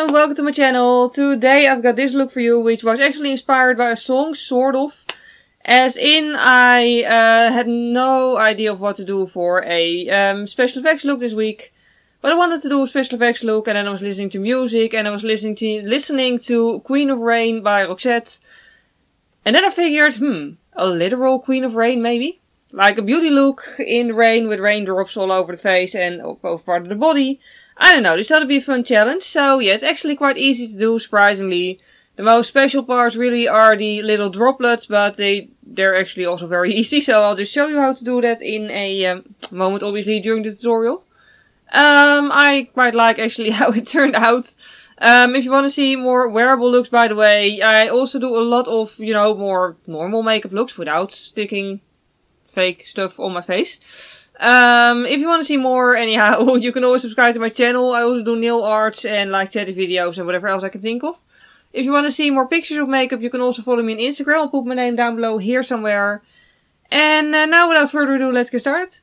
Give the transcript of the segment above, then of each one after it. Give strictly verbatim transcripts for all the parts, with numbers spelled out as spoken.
everyone, welcome to my channel. Today I've got this look for you, which was actually inspired by a song, sort of. As in, I uh, had no idea of what to do for a um, special effects look this week. But I wanted to do a special effects look, and then I was listening to music, and I was listening to listening to Queen of Rain by Roxette. And then I figured, hmm, a literal Queen of Rain maybe? Like a beauty look in rain with raindrops all over the face and over part of the body. I don't know, this thought it'd be a fun challenge. So yeah, it's actually quite easy to do, surprisingly. The most special parts really are the little droplets, but they, they're actually also very easy. So I'll just show you how to do that in a um, moment, obviously, during the tutorial. Um, I quite like actually how it turned out. Um, if you want to see more wearable looks, by the way, I also do a lot of, you know, more normal makeup looks without sticking fake stuff on my face. Um, if you want to see more, anyhow, you can always subscribe to my channel. I also do nail arts and like chatty videos and whatever else I can think of. If you want to see more pictures of makeup, you can also follow me on Instagram. I'll put my name down below here somewhere. And uh, now, without further ado, let's get started.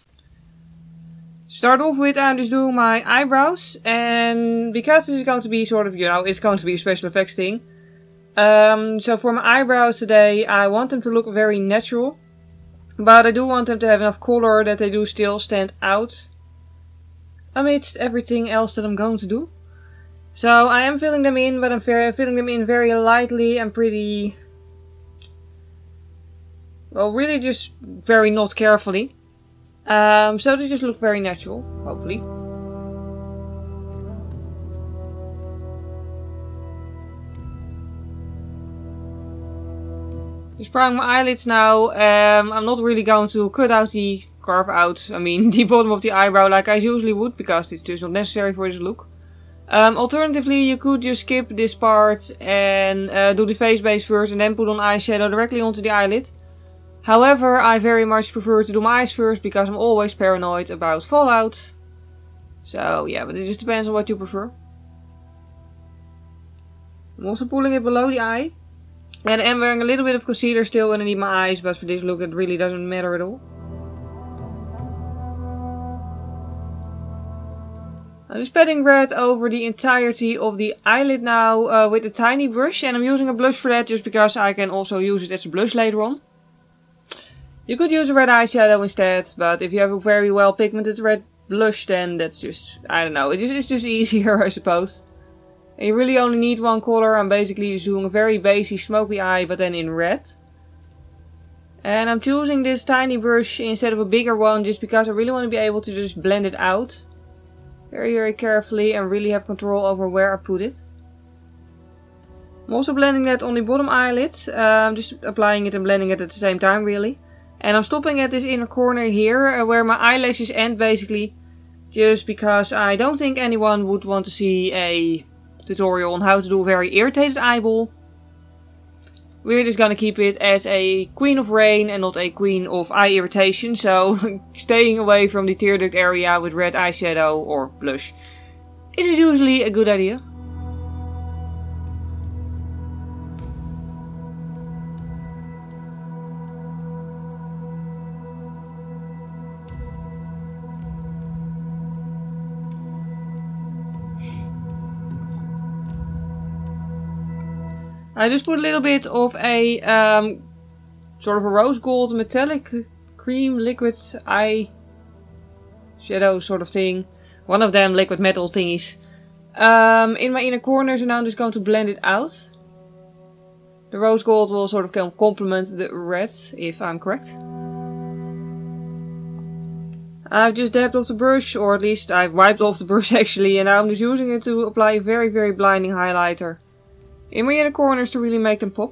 Start off with, I'm just doing my eyebrows. And because this is going to be sort of, you know, it's going to be a special effects thing. Um, so for my eyebrows today, I want them to look very natural. But I do want them to have enough color that they do still stand out amidst everything else that I'm going to do. So I am filling them in, but I'm filling them in very lightly and pretty, well, really just very not carefully. Um, so they just look very natural, hopefully. Just priming my eyelids now. Um, I'm not really going to cut out the, carve out, I mean, the bottom of the eyebrow like I usually would, because it's just not necessary for this look. Um, alternatively, you could just skip this part and uh, do the face base first and then put on eyeshadow directly onto the eyelid. However, I very much prefer to do my eyes first because I'm always paranoid about fallout. So yeah, but it just depends on what you prefer. I'm also pulling it below the eye. And I'm wearing a little bit of concealer still underneath my eyes, but for this look it really doesn't matter at all. I'm just patting red over the entirety of the eyelid now uh, with a tiny brush, and I'm using a blush for that just because I can also use it as a blush later on. You could use a red eyeshadow instead, but if you have a very well pigmented red blush, then that's just, I don't know, it is, it's just easier, I suppose. And you really only need one color. I'm basically just doing a very basic smoky eye, but then in red. And I'm choosing this tiny brush instead of a bigger one just because I really want to be able to just blend it out. Very, very carefully and really have control over where I put it. I'm also blending that on the bottom eyelid. Um, just applying it and blending it at the same time, really. And I'm stopping at this inner corner here, uh, where my eyelashes end basically. Just because I don't think anyone would want to see a tutorial on how to do a very irritated eyeball. We're just gonna keep it as a Queen of Rain and not a Queen of Eye Irritation, so staying away from the tear duct area with red eyeshadow or blush it is usually a good idea. I just put a little bit of a um, sort of a rose gold metallic cream liquid eye shadow sort of thing. One of them liquid metal thingies. Um, in my inner corners, and now I'm just going to blend it out. The rose gold will sort of complement the red, if I'm correct. I've just dabbed off the brush, or at least I've wiped off the brush actually, and now I'm just using it to apply a very, very blinding highlighter in my inner corners to really make them pop.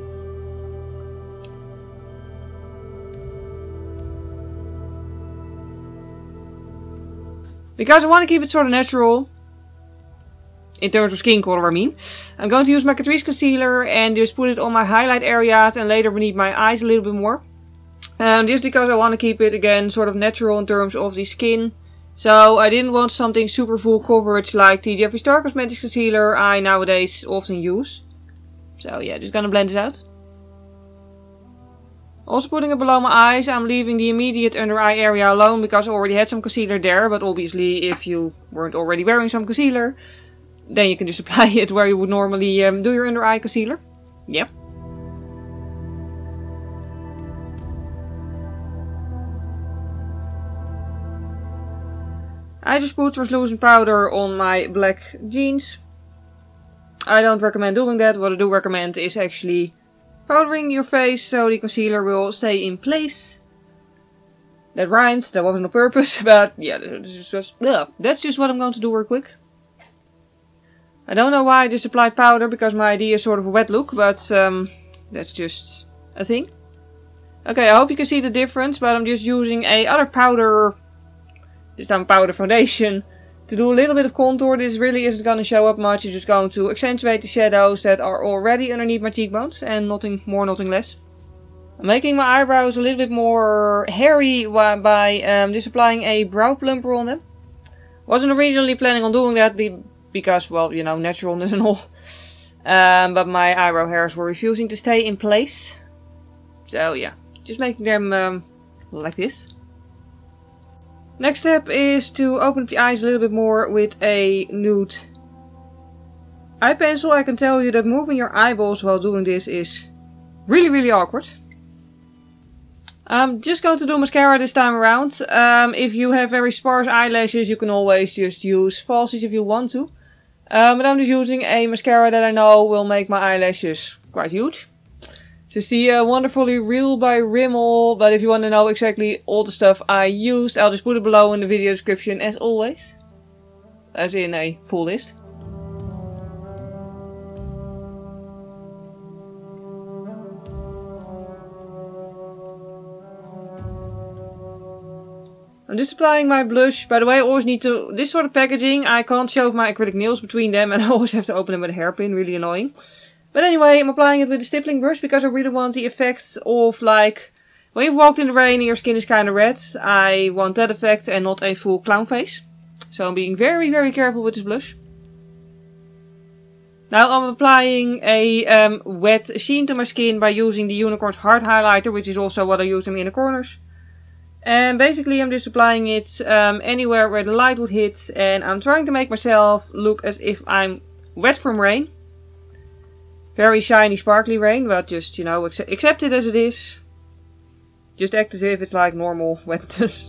Because I want to keep it sort of natural, in terms of skin color I mean, I'm going to use my Catrice concealer and just put it on my highlight areas and later beneath my eyes a little bit more. Um, just because I want to keep it again sort of natural in terms of the skin. So I didn't want something super full coverage like the Jeffree Star Cosmetics concealer I nowadays often use. So yeah, just gonna blend it out. Also putting it below my eyes, I'm leaving the immediate under eye area alone because I already had some concealer there. But obviously if you weren't already wearing some concealer, then you can just apply it where you would normally um, do your under eye concealer. Yep. I just put translucent powder on my black jeans. I don't recommend doing that. What I do recommend is actually powdering your face so the concealer will stay in place. That rhymed, that wasn't on purpose, but yeah, this is just, ugh. That's just what I'm going to do real quick. I don't know why I just applied powder, because my idea is sort of a wet look, but um, that's just a thing. Okay, I hope you can see the difference, but I'm just using a other powder, this time powder foundation, to do a little bit of contour. This really isn't going to show up much, it's just going to accentuate the shadows that are already underneath my cheekbones, and nothing more, nothing less. I'm making my eyebrows a little bit more hairy by um, just applying a brow plumper on them. Wasn't originally planning on doing that be because, well, you know, naturalness and all. Um, but my eyebrow hairs were refusing to stay in place. So yeah, just making them um, like this. Next step is to open up the eyes a little bit more with a nude eye pencil. I can tell you that moving your eyeballs while doing this is really, really awkward. I'm just going to do mascara this time around. Um, if you have very sparse eyelashes, you can always just use falsies if you want to. Um, but I'm just using a mascara that I know will make my eyelashes quite huge. Just the uh, wonderfully Real by Rimmel. But if you want to know exactly all the stuff I used, I'll just put it below in the video description as always. As in a full list. I'm just applying my blush. By the way, I always need to, this sort of packaging, I can't shove my acrylic nails between them and I always have to open them with a hairpin, really annoying. But anyway, I'm applying it with a stippling brush because I really want the effect of like, when you've walked in the rain and your skin is kind of red, I want that effect and not a full clown face. So I'm being very, very careful with this blush. Now I'm applying a um, wet sheen to my skin by using the Unicorn's Heart Highlighter, which is also what I use in the inner corners. And basically I'm just applying it um, anywhere where the light would hit, and I'm trying to make myself look as if I'm wet from rain. Very shiny sparkly rain, but just, you know, accept, accept it as it is. Just act as if it's like normal wetness.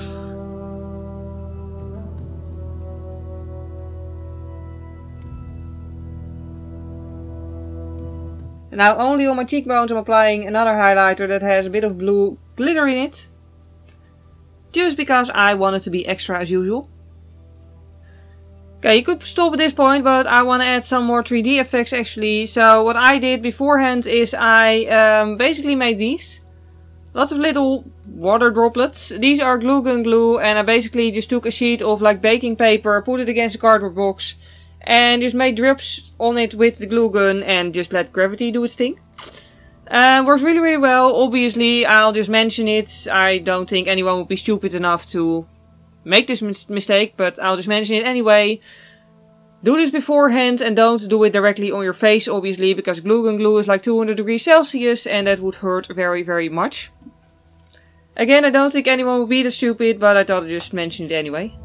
And now only on my cheekbones I'm applying another highlighter that has a bit of blue glitter in it. Just because I want it to be extra as usual. Okay, you could stop at this point, but I want to add some more three D effects actually. So what I did beforehand is I um, basically made these. Lots of little water droplets. These are glue gun glue, and I basically just took a sheet of like baking paper, put it against a cardboard box, and just made drips on it with the glue gun and just let gravity do its thing. Uh, works really, really well. Obviously, I'll just mention it. I don't think anyone would be stupid enough to make this mis mistake, but I'll just mention it anyway. Do this beforehand and don't do it directly on your face, obviously, because glue gun glue is like two hundred degrees Celsius and that would hurt very, very much. Again, I don't think anyone would be that stupid, but I thought I'd just mention it anyway.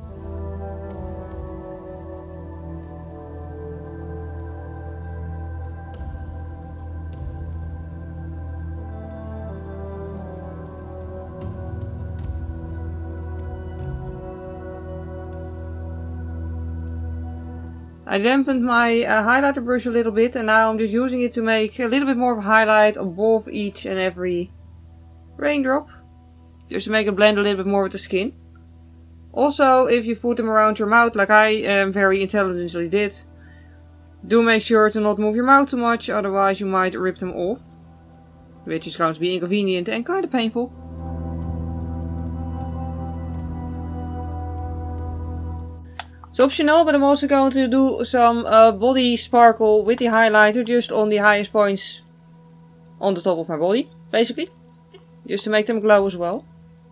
I dampened my uh, highlighter brush a little bit, and now I'm just using it to make a little bit more of a highlight above each and every raindrop. Just to make it blend a little bit more with the skin. Also, if you put them around your mouth, like I um, very intelligently did, do make sure to not move your mouth too much, otherwise you might rip them off. Which is going to be inconvenient and kind of painful. It's optional, but I'm also going to do some uh, body sparkle with the highlighter just on the highest points on the top of my body, basically. Just to make them glow as well.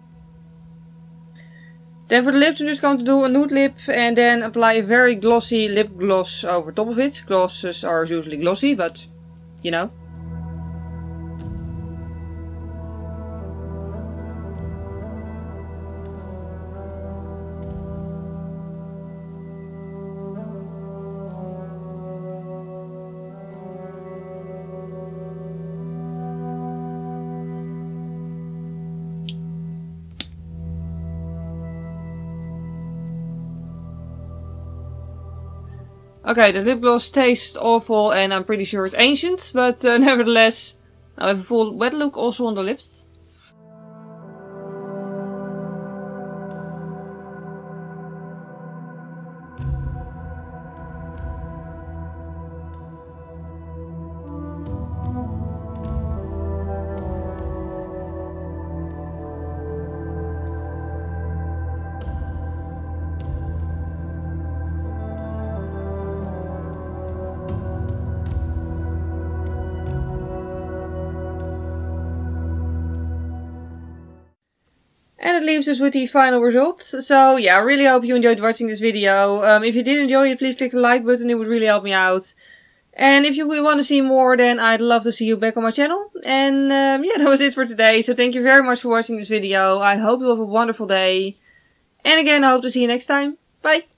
Then for the lips I'm just going to do a nude lip and then apply a very glossy lip gloss over top of it. Glosses are usually glossy, but you know. Okay, the lip gloss tastes awful and I'm pretty sure it's ancient, but uh, nevertheless, I have a full wet look also on the lips. And it leaves us with the final results. So yeah, I really hope you enjoyed watching this video. Um, if you did enjoy it, please click the like button, it would really help me out. And if you want to see more, then I'd love to see you back on my channel. And um, yeah, that was it for today. So thank you very much for watching this video. I hope you have a wonderful day. And again, I hope to see you next time. Bye!